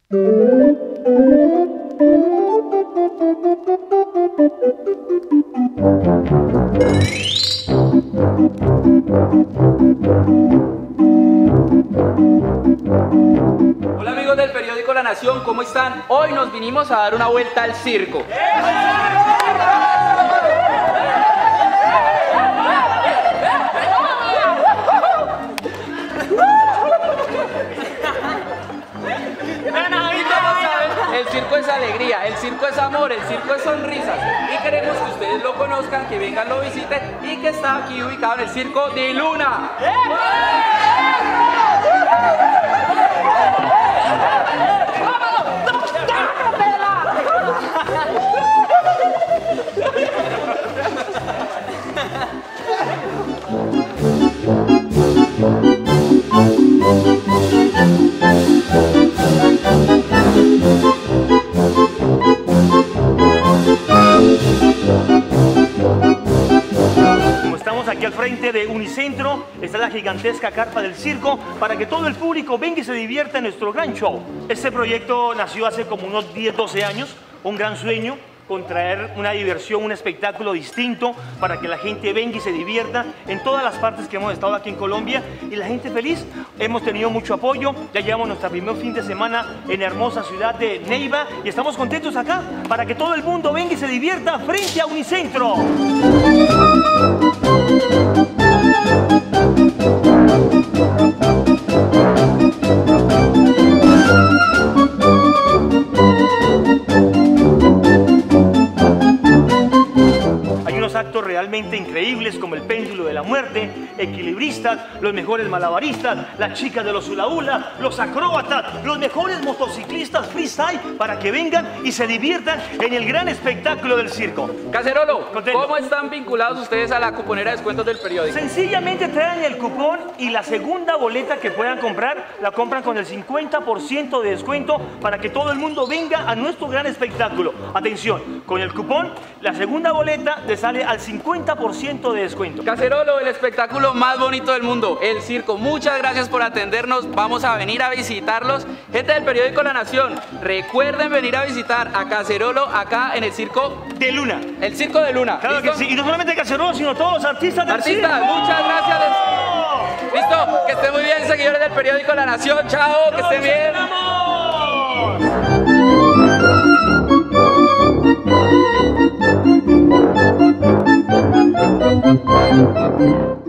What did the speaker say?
Hola amigos del periódico La Nación, ¿cómo están? Hoy nos vinimos a dar una vuelta al circo. El circo es alegría, el circo es amor, el circo es sonrisas. Y queremos que ustedes lo conozcan, que vengan, lo visiten y que está aquí ubicado en el circo de Luna. Aquí al frente de Unicentro está la gigantesca carpa del circo para que todo el público venga y se divierta en nuestro gran show. Este proyecto nació hace como unos 10-12 años, un gran sueño con traer una diversión, un espectáculo distinto para que la gente venga y se divierta en todas las partes que hemos estado aquí en Colombia y la gente feliz. Hemos tenido mucho apoyo, ya llevamos nuestro primer fin de semana en la hermosa ciudad de Neiva y estamos contentos acá para que todo el mundo venga y se divierta frente a Unicentro. Actos realmente increíbles como el péndulo de la muerte, equilibristas, los mejores malabaristas, las chicas de los hula hula, los acróbatas, los mejores motociclistas freestyle para que vengan y se diviertan en el gran espectáculo del circo. Cacerolo, Contento. ¿Cómo están vinculados ustedes a la cuponera de descuentos del periódico? Sencillamente traen el cupón y la segunda boleta que puedan comprar, la compran con el 50% de descuento para que todo el mundo venga a nuestro gran espectáculo. Atención, con el cupón, la segunda boleta le sale al 50% de descuento. Cacerolo, el espectáculo más bonito del mundo, el circo. Muchas gracias por atendernos. Vamos a venir a visitarlos. Gente del periódico La Nación, recuerden venir a visitar a Cacerolo acá en el circo de Luna. El circo de Luna. Claro que sí. Y no solamente Cacerolo, sino todos los artistas del circo. Muchas gracias. Listo, que estén muy bien, seguidores del periódico La Nación. Chao, que estén bien. Thank you.